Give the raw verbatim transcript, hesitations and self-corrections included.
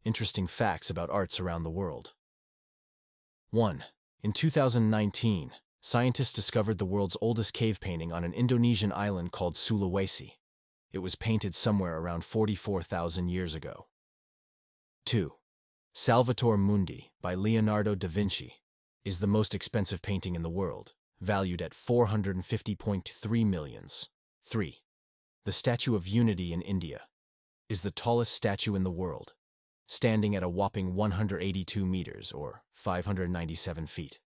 Interesting facts about arts around the world. one. In two thousand nineteen, scientists discovered the world's oldest cave painting on an Indonesian island called Sulawesi. It was painted somewhere around forty-four thousand years ago. two. Salvator Mundi by Leonardo da Vinci is the most expensive painting in the world, valued at four hundred fifty point three million. three. The Statue of Unity in India is the tallest statue in the world, standing at a whopping one hundred eighty-two meters or five hundred ninety-seven feet.